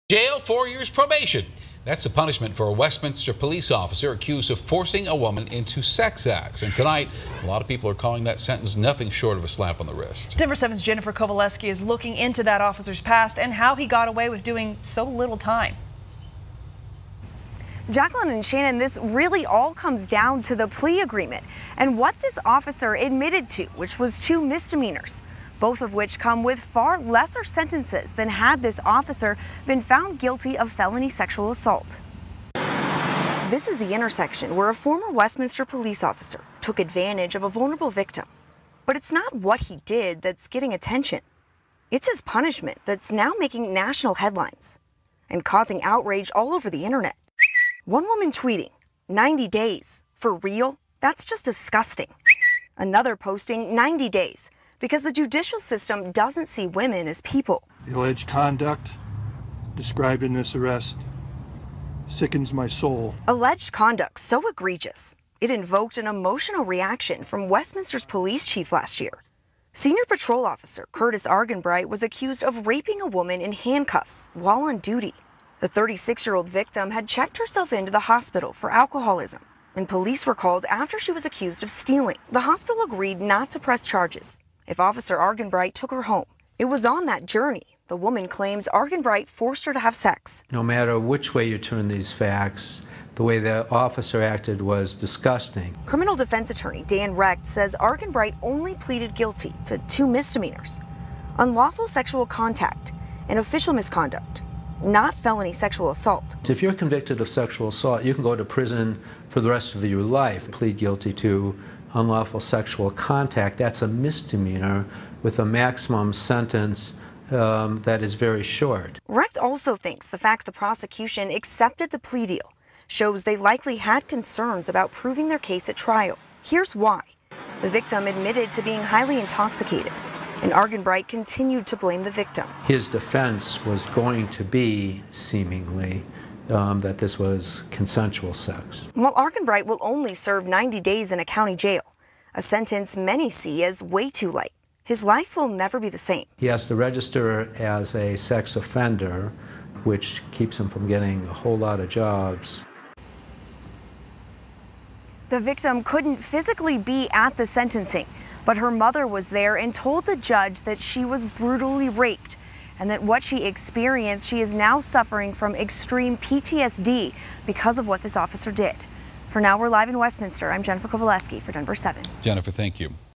Jail, 4 years probation. That's the punishment for a Westminster police officer accused of forcing a woman into sex acts. And tonight, a lot of people are calling that sentence nothing short of a slap on the wrist. Denver 7's Jennifer Kowaleski is looking into that officer's past and how he got away with doing so little time. Jacqueline and Shannon, this really all comes down to the plea agreement and what this officer admitted to, which was 2 misdemeanors, both of which come with far lesser sentences than had this officer been found guilty of felony sexual assault. This is the intersection where a former Westminster police officer took advantage of a vulnerable victim. But it's not what he did that's getting attention. It's his punishment that's now making national headlines and causing outrage all over the internet. One woman tweeting, 90 days, for real? That's just disgusting. Another posting 90 days because the judicial system doesn't see women as people. The alleged conduct described in this arrest sickens my soul. Alleged conduct so egregious, it invoked an emotional reaction from Westminster's police chief last year. Senior patrol officer Curtis Argenbright was accused of raping a woman in handcuffs while on duty. The 36-year-old victim had checked herself into the hospital for alcoholism, and police were called after she was accused of stealing. The hospital agreed not to press charges if Officer Argenbright took her home. It was on that journey the woman claims Argenbright forced her to have sex. No matter which way you turn these facts, the way the officer acted was disgusting. Criminal defense attorney Dan Recht says Argenbright only pleaded guilty to 2 misdemeanors: unlawful sexual contact and official misconduct, not felony sexual assault. If you're convicted of sexual assault, you can go to prison for the rest of your life. Plead guilty to unlawful sexual contact, that's a misdemeanor with a maximum sentence that is very short. Recht also thinks the fact the prosecution accepted the plea deal shows they likely had concerns about proving their case at trial. Here's why. The victim admitted to being highly intoxicated, and Argenbright continued to blame the victim. His defense was going to be, seemingly, that this was consensual sex. While Argenbright will only serve 90 days in a county jail, a sentence many see as way too light, his life will never be the same. He has to register as a sex offender, which keeps him from getting a whole lot of jobs. The victim couldn't physically be at the sentencing, but her mother was there and told the judge that she was brutally raped and that what she experienced, she is now suffering from extreme PTSD because of what this officer did. For now, we're live in Westminster. I'm Jennifer Kowaleski for Denver 7. Jennifer, thank you.